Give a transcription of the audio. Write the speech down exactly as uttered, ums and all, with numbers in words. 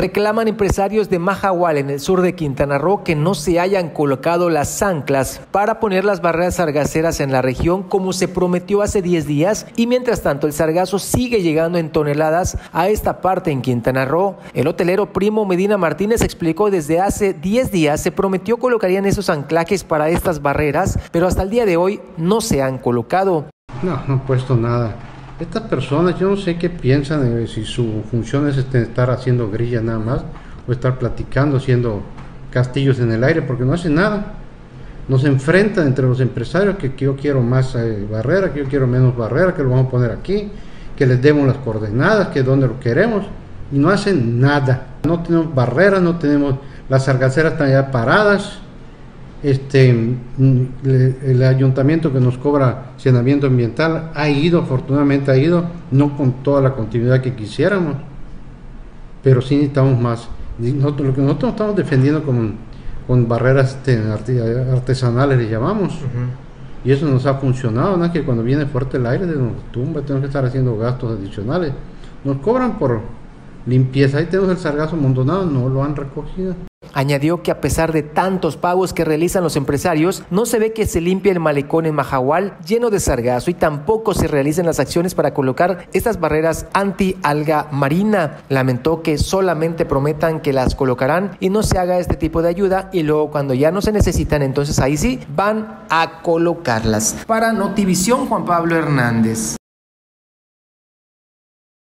Reclaman empresarios de Mahahual, en el sur de Quintana Roo, que no se hayan colocado las anclas para poner las barreras sargaceras en la región como se prometió hace diez días, y mientras tanto el sargazo sigue llegando en toneladas a esta parte en Quintana Roo. El hotelero Primo Medina Martínez explicó que desde hace diez días se prometió colocarían esos anclajes para estas barreras, pero hasta el día de hoy no se han colocado. No, no han puesto nada. Estas personas, yo no sé qué piensan, eh, si su función es este, estar haciendo grilla nada más, o estar platicando, haciendo castillos en el aire, porque no hacen nada. Nos enfrentan entre los empresarios que, que yo quiero más eh, barrera, que yo quiero menos barrera, que lo vamos a poner aquí, que les demos las coordenadas, que dónde lo queremos, y no hacen nada. No tenemos barreras, no tenemos, las sargaceras están ya paradas. Este, el ayuntamiento que nos cobra saneamiento ambiental ha ido, afortunadamente ha ido, no con toda la continuidad que quisiéramos, pero sí necesitamos más. Nosotros, lo que nosotros estamos defendiendo con, con barreras artesanales, le llamamos, uh-huh. Y eso nos ha funcionado, ¿no? Que cuando viene fuerte el aire nos tumba, tenemos que estar haciendo gastos adicionales. Nos cobran por limpieza, ahí tenemos el sargazo amontonado, no lo han recogido. Añadió que a pesar de tantos pagos que realizan los empresarios, no se ve que se limpie el malecón en Mahahual lleno de sargazo, y tampoco se realicen las acciones para colocar estas barreras anti-alga marina. Lamentó que solamente prometan que las colocarán y no se haga este tipo de ayuda, y luego cuando ya no se necesitan, entonces ahí sí van a colocarlas. Para Notivisión, Juan Pablo Hernández.